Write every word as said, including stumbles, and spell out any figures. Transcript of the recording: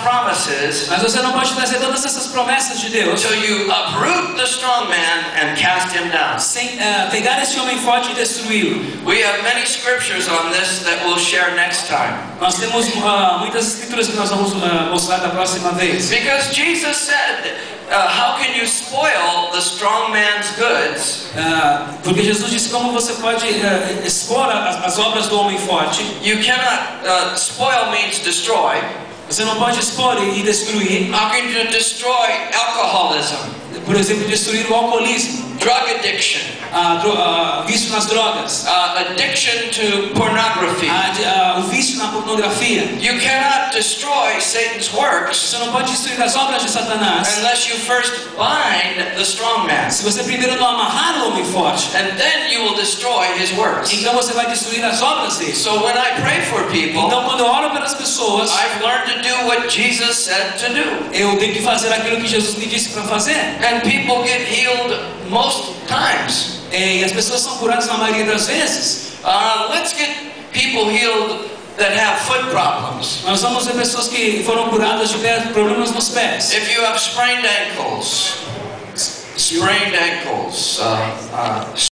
promises. Mas você não pode trazer todas essas promessas de Deus Until you uproot the strong man and cast him down. sem uh, pegar esse homem forte e destruí-lo. We have many scriptures on this that we'll share next time. Nós temos uh, muitas escrituras que nós vamos uh, mostrar da próxima vez. Because Jesus said, uh, how can you spoil the strong man's goods? Uh, porque Jesus disse como você pode uh, expor as, as obras do homem forte. You cannot, uh, spoil means destroy. Você não pode expor e, e destruir. How can you destroy alcoholism? Por exemplo, destruir o alcoolismo, Drug addiction, a, dro a vício nas drogas, uh, addiction to pornography. a, a, o vício na pornografia. You cannot destroy Satan's works Você não pode destruir as obras de Satanás unless you first bind the strong man. se você primeiro não amarrar o homem forte. And then you will destroy his works. Então você vai destruir as obras dele. So when I pray for people, Então quando eu oro pelas pessoas, I've learned to do what Jesus said to do. eu tenho que fazer aquilo que Jesus me disse para fazer. And people get healed most times. E as pessoas são curadas na maioria das vezes. Uh, let's get people healed that have foot problems. Nós vamos ver pessoas que foram curadas de pé, problemas nos pés. If you have sprained ankles, sprained ankles, uh, uh,